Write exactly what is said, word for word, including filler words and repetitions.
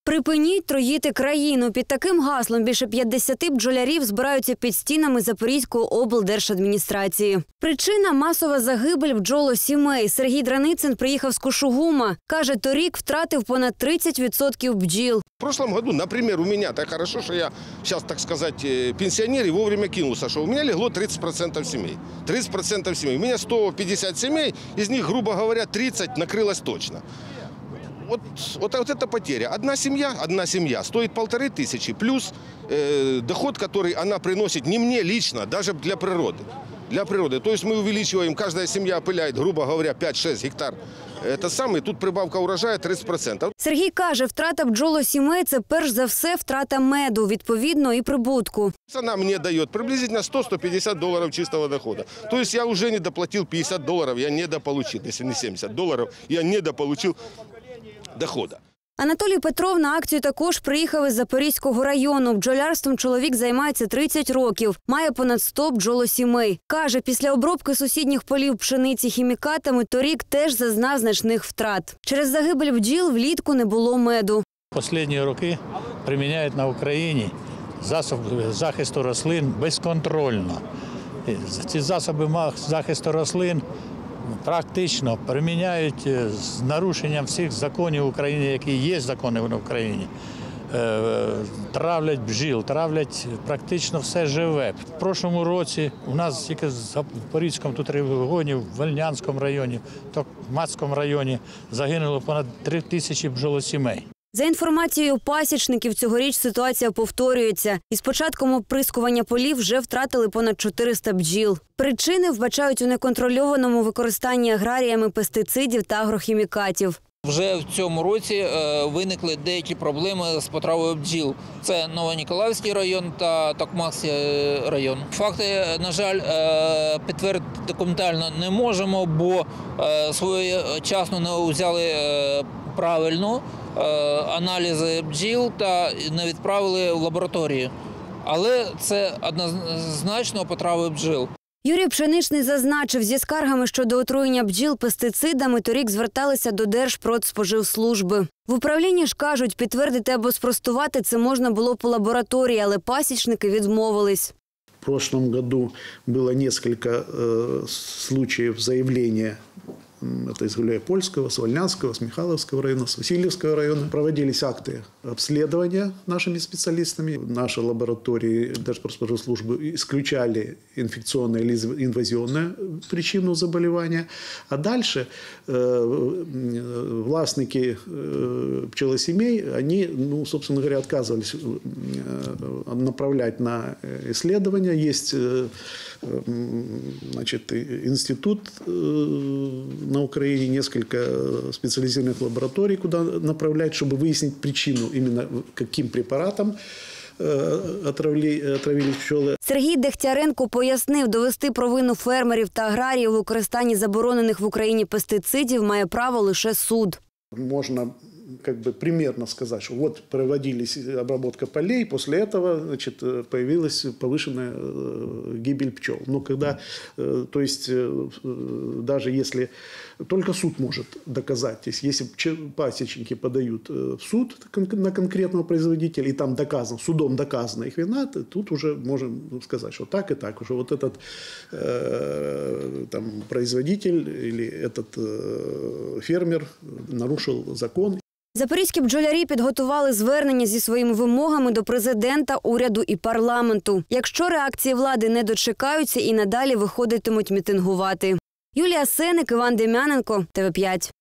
Припиніть троїти країну. Під таким гаслом більше п'ятдесят бджолярів збираються під стінами Запорізької облдержадміністрації. Причина – масова загибель бджолосімей. Сергій Драницин приїхав з Кушугума. Каже, торік втратив понад тридцять відсотків бджіл. В прошлом году, например, у меня так хорошо, что я сейчас, так сказать, пенсионер и вовремя кинулся, что у меня легло тридцать процентов семей. тридцать процентов семей. У меня сто пятьдесят семей, из них, грубо говоря, тридцать накрылось точно. Вот, вот, вот это потеря. Одна семья, одна семья стоит полторы тысячи, плюс э, доход, который она приносит не мне лично, даже для природы. Для природы. То есть мы увеличиваем, каждая семья опыляет, грубо говоря, п'ять-шесть гектар. Это самое, тут прибавка урожаю тридцять процентов. Сергій каже, втрата бджолосімей – це перш за все втрата меду, відповідно і прибутку. Она мне дает приблизительно сто — сто пятьдесят долларов чистого дохода. То есть я уже недоплатил пятьдесят долларов, я недополучил, если не семьдесят долларов, я недополучил дохода. Анатолій Петров на акцію також приїхав із Запорізького району. Бджолярством чоловік займається тридцять років, має понад сто бджолосімей. Каже, після обробки сусідніх полів пшениці хімікатами торік теж зазнав значних втрат. Через загибель бджіл влітку не було меду. Останні роки приміняють на Україні засоби захисту рослин безконтрольно. Ці засоби захисту рослин практично приміняють з нарушенням всіх законів України, які є закони в Україні. Травлять бджіл, травлять практично все живе. В прошлому році у нас тільки в Запорізькому тут регіоні, в Вольнянському районі, в Токмацькому районі загинуло понад три тисячі бджолосімей. За інформацією пасічників, цьогоріч ситуація повторюється. Із початком оприскування полів вже втратили понад чотириста бджіл. Причини вбачають у неконтрольованому використанні аграріями пестицидів та агрохімікатів. Вже в цьому році виникли деякі проблеми з потравою бджіл. Це Новоніколаївський район та Токмацький район. Факти, на жаль, підтвердити документально не можемо, бо своєчасно не взяли правильно аналізи бджіл та не відправили в лабораторію. Але це однозначно потрави бджіл. Юрій Пшеничний зазначив, зі скаргами щодо отруєння бджіл пестицидами торік зверталися до Держпродспоживслужби. В управлінні ж кажуть, підтвердити або спростувати це можна було по лабораторії, але пасічники відмовились. В прошлом году было несколько э, случаев заявления. Это из Гуляйпольского, с Вольнянского, с Михайловского района, с Васильевского района. Проводились акты обследования нашими специалистами. Наши лаборатории Держпродспоживслужбы исключали инфекционную или инвазионную причину заболевания. А дальше э, властники э, пчелосемей, они, ну, собственно говоря, отказывались э, направлять на исследования. Есть э, значит, институт э, на Украине, несколько специализированных лабораторий, куда направлять, чтобы выяснить причину, именно каким препаратом отравили, отравились пчели. Сергій Дегтяренко пояснив, довести провину фермерів та аграріїв у використанні заборонених в Україні пестицидів має право лише суд. Можно как бы примерно сказать, что вот проводились обработка полей, после этого, значит, появилась повышенная гибель пчел. Но когда, то есть, даже если только суд может доказать, то есть, если пасечники подают в суд на конкретного производителя, и там доказано, судом доказана их вина, то тут уже можем сказать, что так и так, уже вот этот там, производитель или этот фермер нарушил закон. Запорізькі бджолярі підготували звернення зі своїми вимогами до президента, уряду і парламенту. Якщо реакції влади не дочекаються, і надалі виходитимуть мітингувати. Юлія Сеник, Іван Дем'яненко, Т В п'ять.